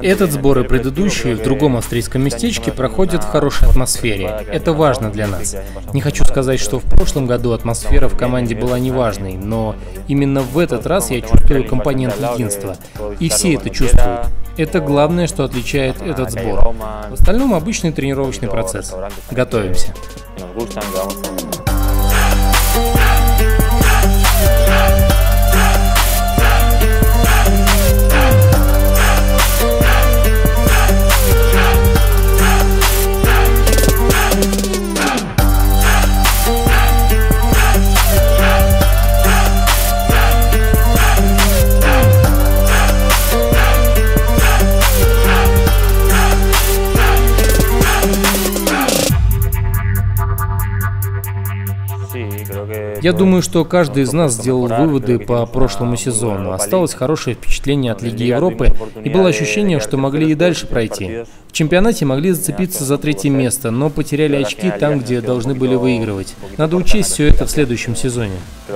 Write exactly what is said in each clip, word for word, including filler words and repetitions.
Этот сбор и предыдущие в другом австрийском местечке проходят в хорошей атмосфере. Это важно для нас. Не хочу сказать, что в прошлом году атмосфера в команде была неважной, но именно в этот раз я чувствую компонент единства. И все это чувствуют. Это главное, что отличает этот сбор. В остальном обычный тренировочный процесс. Готовимся. Я думаю, что каждый из нас сделал выводы по прошлому сезону. Осталось хорошее впечатление от Лиги Европы, и было ощущение, что могли и дальше пройти. В чемпионате могли зацепиться за третье место, но потеряли очки там, где должны были выигрывать. Надо учесть все это в следующем сезоне.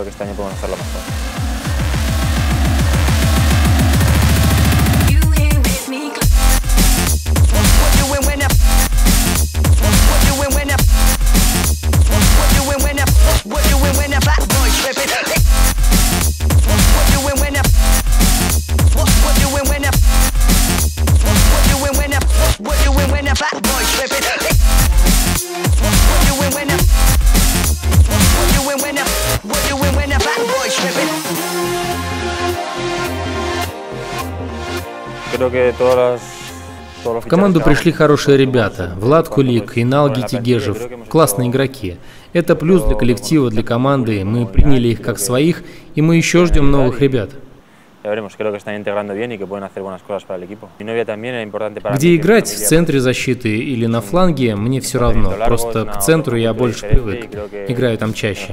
В команду пришли хорошие ребята. Влад Кулик, Иналги Тигежев. Классные игроки. Это плюс для коллектива, для команды. Мы приняли их как своих, и мы еще ждем новых ребят. Где играть, в центре защиты или на фланге, мне все равно. Просто к центру я больше привык. Играю там чаще.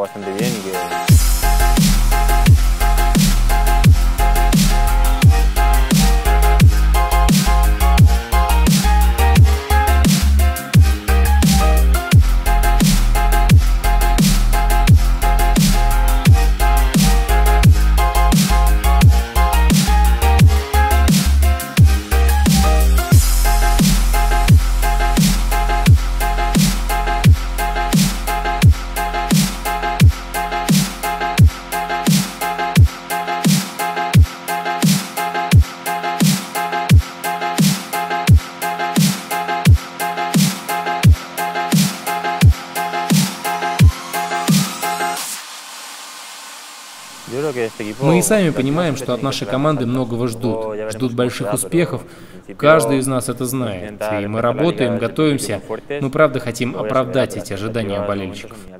Мы и сами понимаем, что от нашей команды многого ждут. Ждут больших успехов. Каждый из нас это знает. И мы работаем, готовимся. Мы правда хотим оправдать эти ожидания болельщиков.